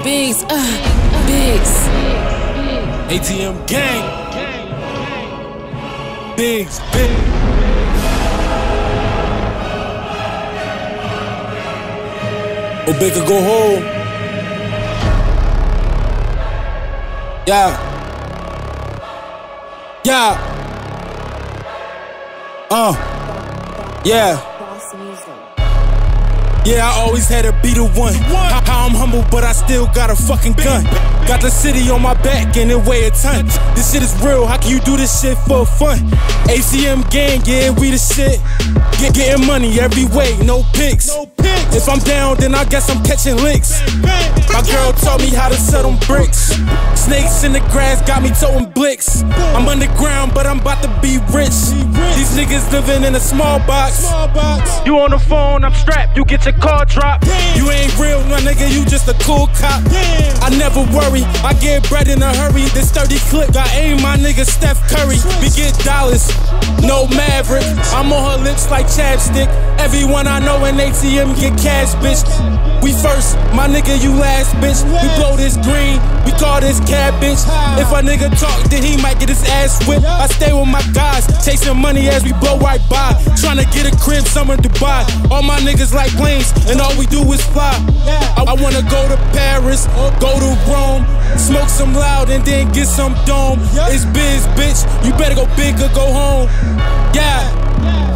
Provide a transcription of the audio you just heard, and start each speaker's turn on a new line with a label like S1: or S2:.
S1: Biggs, Biggs.
S2: ATM gang. Biggs, big. Obeka go home. Yeah. Yeah. Yeah. Yeah, I always had to be the one. How I'm humble, but I still got a fucking gun. Got the city on my back and it weigh a ton. This shit is real, how can you do this shit for fun? ACM gang, yeah, we the shit. Getting money every way, no pics. If I'm down, then I guess I'm catching licks. My girl taught me how to sell them bricks. Snakes in the grass got me toting blicks. I'm underground, but I'm about to be rich. These niggas living in a small box. You on the phone, I'm strapped, you get your car dropped. You ain't real, my nigga, you just a cool cop. I never worry, I get bread in a hurry. This 30 clip got aim, my nigga Steph Curry. We get dollars, no Maverick. I'm on her lips like chapstick. Everyone I know in ATM get cash, bitch. We first, my nigga, you last, bitch. We blow this green, we call this cab, bitch. If a nigga talk, then he might get his ass whipped. I stay with my guys, chasing money as we blow right by. Tryna get a crib, somewhere to Dubai. All my niggas like planes, and all we do is fly. I wanna go to Paris, go to Rome, smoke some loud and then get some dome. It's biz, bitch, you better go big or go home. Yeah.